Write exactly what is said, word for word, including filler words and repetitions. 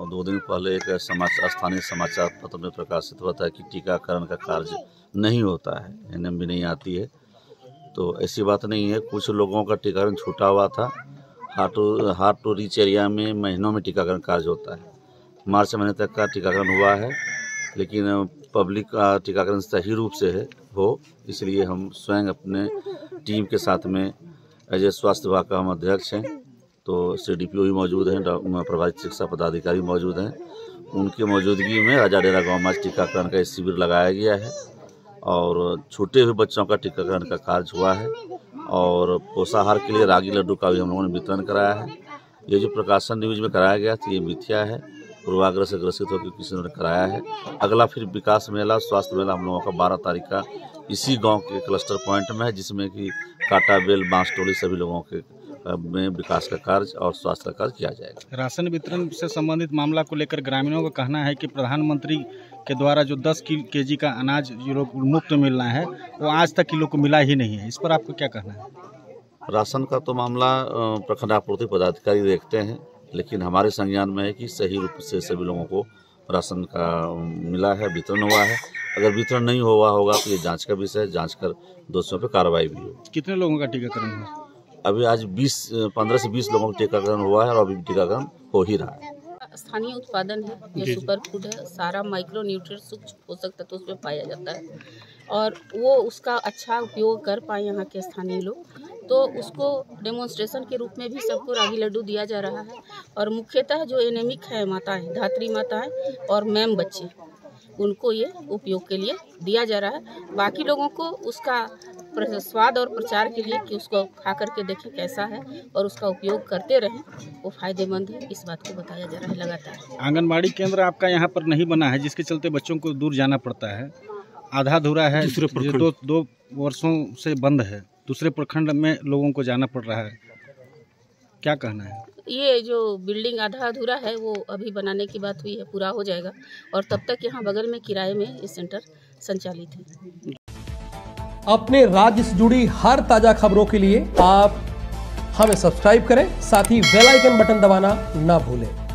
दो दिन पहले एक समाचार स्थानीय समाचार पत्र में प्रकाशित हुआ था कि टीकाकरण का कार्य नहीं होता है, एनएम भी नहीं आती है। तो ऐसी बात नहीं है, कुछ लोगों का टीकाकरण छूटा हुआ था। Hard to hard to reach area में महीनों में टीकाकरण कार्य होता है। मार्च महीने तक का टीकाकरण हुआ है, लेकिन पब्लिक का टीकाकरण सही रूप से है हो, इसलिए हम स्वयं अपने टीम के साथ में एज ए स्वास्थ्य विभाग का हम अध्यक्ष हैं, तो सी डी पी ओ भी मौजूद हैं, प्रभारी चिकित्सा पदाधिकारी मौजूद हैं। उनकी मौजूदगी में राजा डेरा गाँव में टीकाकरण का शिविर लगाया गया है और छोटे हुए बच्चों का टीकाकरण का कार्य हुआ है और पोषाहार के लिए रागी लड्डू का भी हम लोगों ने वितरण कराया है। ये जो प्रकाशन न्यूज में कराया गया था ये मिथ्या है, पूर्वाग्रह से ग्रसित होकर किसी ने कराया है। अगला फिर विकास मेला, स्वास्थ्य मेला हम लोगों का बारह तारीख का इसी गांव के क्लस्टर पॉइंट में है, जिसमें कि काटा बेल बांस टोली सभी लोगों के में विकास का कार्य और स्वास्थ्य का कार्य किया जाएगा। राशन वितरण से संबंधित मामला को लेकर ग्रामीणों का कहना है कि प्रधानमंत्री के द्वारा जो दस केजी का अनाज जो लोग मुफ्त मिलना है वो आज तक लोग को मिला ही नहीं है। इस पर आपको क्या कहना है? राशन का तो मामला प्रखंड आपूर्ति पदाधिकारी देखते हैं, लेकिन हमारे संज्ञान में है कि सही रूप से सभी लोगों को राशन का मिला है, वितरण हुआ है। अगर वितरण नहीं हुआ होगा तो ये जांच का विषय है, जांच कर दोषियों पर कार्रवाई भी हो। कितने लोगों का टीकाकरण हुआ? अभी आज बीस पंद्रह से बीस लोगों का टीकाकरण हुआ है और अभी टीकाकरण हो ही रहा है। स्थानीय उत्पादन है, ये सुपर फूड है, सारा माइक्रो न्यूट्रिएंट सूक्ष्म पोषक तत्व उसमें पाया जाता है और वो उसका अच्छा उपयोग कर पाए यहाँ के स्थानीय लोग, तो उसको डेमोन्स्ट्रेशन के रूप में भी सबको रागी लड्डू दिया जा रहा है। और मुख्यतः जो एनेमिक है माताएं, धात्री माताएं और मैम बच्चे, उनको ये उपयोग के लिए दिया जा रहा है। बाकी लोगों को उसका स्वाद और प्रचार के लिए कि उसको खा करके देखें कैसा है और उसका उपयोग करते रहें, वो फायदेमंद है, इस बात को बताया जा रहा है लगातार। आंगनबाड़ी केंद्र आपका यहाँ पर नहीं बना है, जिसके चलते बच्चों को दूर जाना पड़ता है, आधा अधूरा है, दो दो वर्षों से बंद है, दूसरे प्रखंड में लोगों को जाना पड़ रहा है, क्या कहना है? ये जो बिल्डिंग आधा अधूरा है वो अभी बनाने की बात हुई है, पूरा हो जाएगा और तब तक यहाँ बगल में किराए में ये सेंटर संचालित है। अपने राज्य से जुड़ी हर ताजा खबरों के लिए आप हमें सब्सक्राइब करें, साथ ही बेल आइकन बटन दबाना ना भूलें।